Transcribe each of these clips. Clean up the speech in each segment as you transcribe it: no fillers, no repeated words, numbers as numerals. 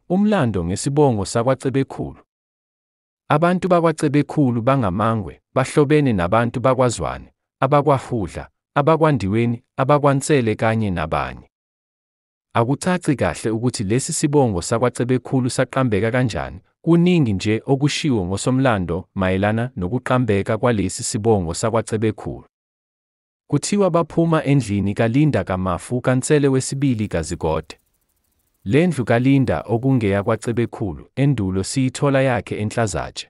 Umlando ngesibongo sakwa-Cebekhulu. Abantu bakwa-Cebekhulu bangamangwe bahlobene nabantu bakwaZwane, abakwaHudla, abakwaNdiweni, abakwaNsele kanye nabanye. Akucaci kahle ukuthi lesi sibongo sakwa-Cebekhulu saqambeka kanjani. Kuningi nje okushiwo ngosomlando mayelana nokuqambeka kwalesi sibongo sakwa-Cebekhulu. Kuthiwa baphuma endlini kaLinda kaMafu kaNsele wesibili kaZigode. Le ndlu kaLinda okungeyakwa-Cebekhulu endulo siyithola yakhe eNhlazatshe.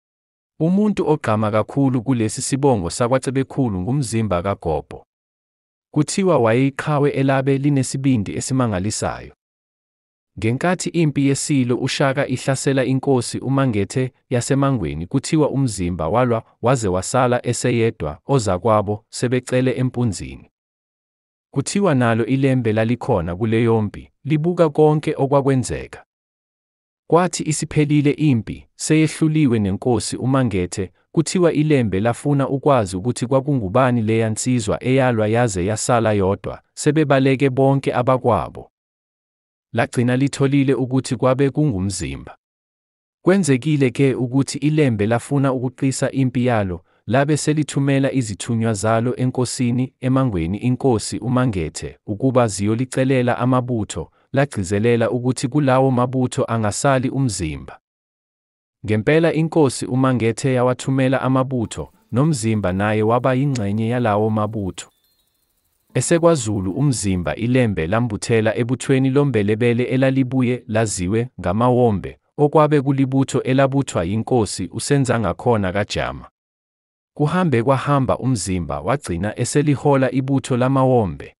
Umuntu ogqama kakhulu kulesi sibongo sakwa-Cebekhulu ngumzimba kaGobho. Kuthiwa wayeyiqhawe elabe linesibindi esimangalisayo. Ngenkathi impi yeSilo uShaka ihlasela inkosi uMangethe yaseMangweni, kuthiwa umzimba walwa waze wasala eseyedwa, ozakwabo sebecele empunzini. Kuthiwa nalo ilembe lalikhona kuleyo mpi, libuka konke okwakwenzeka. Kwathi isiphelile impi, seyehluliwe nenkosi uMangethe, kuthiwa ilembe lafuna ukwazi ukuthi kwakungubani leya nsizwa eyalwa yaze yasala yodwa, sebebaleke bonke abakwabo. Lagcina litholile ukuthi kwabe kungumzimba. Kwenzekile ke ukuthi ilembe lafuna ukuqisa impi yalo, labe selithumela izithunywa zalo enkosini eMangweni inkosi uMangethe ukuba ziyolicelela amabutho, lagcizelela ukuthi kulawo mabutho angasali umzimba. Ngempela inkosi uMangethe yawathumela amabutho, nomzimba naye waba yingxenye yalawo mabutho. EseKwaZulu umzimba ilembe lambuthela ebuthweni lombelebele elalibuye laziwe ngamawombe, okwabe kulibutho elabuthwa yinkosi uSenzangakhona kaJama. Kuhambe kwahamba umzimba wagcina eselihola ibutho lamawombe.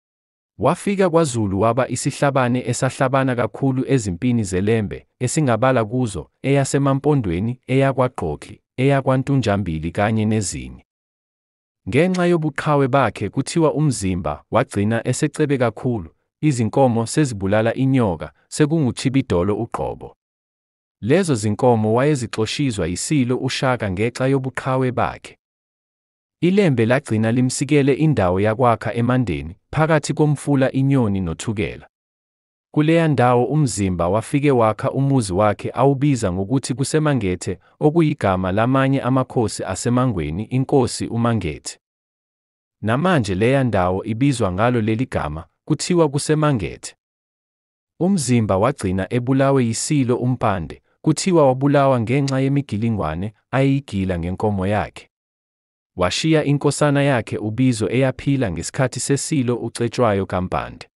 Wafika kwaZulu waba isihlabane esahlabana kakhulu ezimpini zelembe, esingabala kuzo eyasemampondweni, eyakwaGqokli, eyakwaNtunjambili kanye nezinye. Ngenxa yobuqhawe bakhe kuthiwa umzimba wagcina esecebe kakhulu, izinkomo sezibulala inyoka, sekunguThibidolo uqobo. Lezo zinkomo wayezixoshizwa yiSilo uShaka ngenxa yobuqhawe bakhe. Ilembe lagcina limsikele indawo yakwakha eMandeni, phakathi komfula iNyoni noThukela. Kuleya ndawo umzimba wafike wakha umuzi wakhe awubiza ngokuthi kuseMangethe, okuyigama lamanye amakhosi aseMangweni inkosi uMangethe. Namanje leya ndawo ibizwa ngalo leli gama, kuthiwa kuseMangethe. Umzimba wagcina ebulawe yiSilo uMpande, kuthiwa wabulawa ngenxa yemigilingwane ayeyigila ngenkomo yakhe. Washiya inkosana yakhe uBizo eyaphila ngesikhathi seSilo uCetshwayo kaMpande.